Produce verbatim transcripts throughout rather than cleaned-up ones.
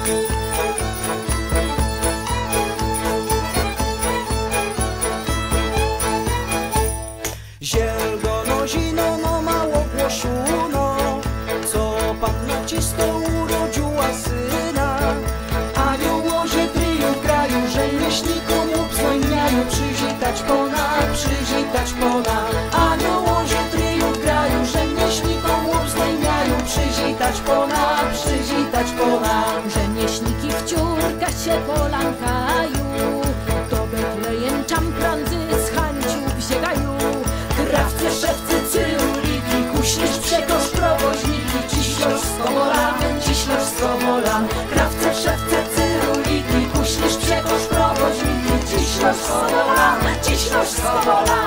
Zielono zino, no mało głoszono, co Panna Czysto urodziła syna. Aniołowie tryju w kraju, rzemieślnikom uprzejmiają przywitać Pana, przywitać Pana. Aniołowie tryju w kraju, rzemieślnikom uprzejmiają przywitać Pana, przywitać Pana. Rzemieślniki w ciurkach się polankają, do Betlejem czamprandzy z chęcią wziegają. Krawcy, szewcy, cyruliki, kuśnierz, przekosz, prowoźniki, ciślosz z kowola, ciślosz z kowola. Krawcy, szewcy, cyruliki, kuśnierz, przekosz, prowoźniki, ciślosz z kowola, ciślosz z kowola.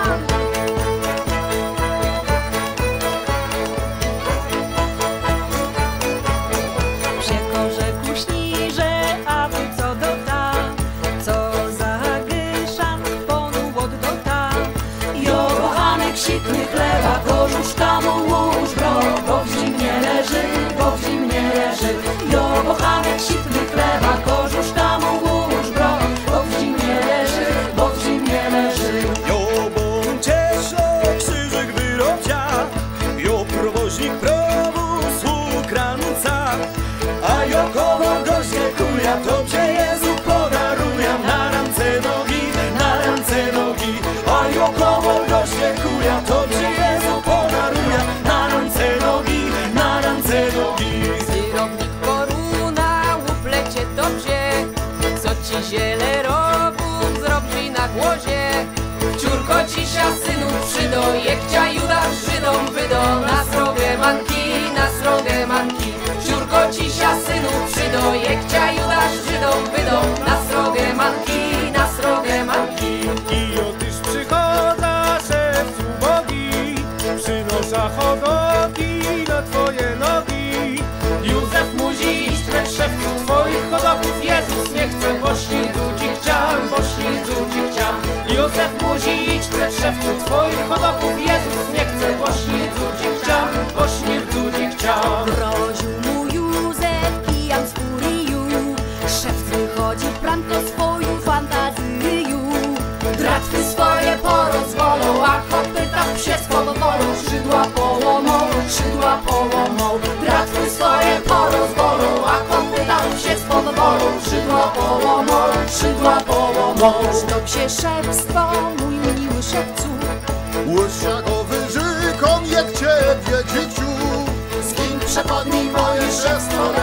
Przekorze, kuśnirze, a wy co do ta, co za gyszan ponu od do ta. Jo, kochanek, sitny chleba, korzuszka mu łóż bro, bo w zimnie leży, bo w zimnie leży. Jo, kochanek, sitny chleba, korzuszka mu łóż bro, bo w zimnie leży, bo w zimnie leży. Jo, bon cieszo, krzyżyk wyrobcia, jo, prowoźnik prowóz ukranca, a jo, koło gorzkie kulia, tobie Jezu podaruję, na ręce nogi, na ręce nogi. A jo, koło gorzkie kulia, tobie Jezu podaruję, na ręce nogi, na ręce nogi. Syrownik koruna, uplecie dobrze, co ci ziele robu zrobi na głozie. Ciurko cisia synu przydo, jechcia Judasz Żydom wydo, na srogę manki, na srogę manki. Ciurko cisia synu przydo, jechcia Judasz Żydom wydo, na srogę manki, na srogę manki. I otyż przychoda szewcu bogi, przynosza hodoki na twoje nogi. Józef musi iść przed szewców twoich hodowców. Jezus nie chce, bośni ludzi chciał, bośni ludzi chciał. Józef musi iść przed szewców twoich hodowców. Jezus nie chce, bośni ludzi chciał, bośni ludzi chciał. Groził mu Józef kijam z furiju, szewc wychodzi pranko swoją fantazją. Dratwy swoje porozwolą, a kopyta się spowolą. Szydła połomą, szydła połomą. Dratwy swoje porozwolą, a kopyta się spowolą. Szydła połomą, szydła połomą. Stop się szewstwo, mój miły szewcu, Łysiakowy żykom jak ciebie, dzieciu. Zgiń, przepodnij moje szewstwo,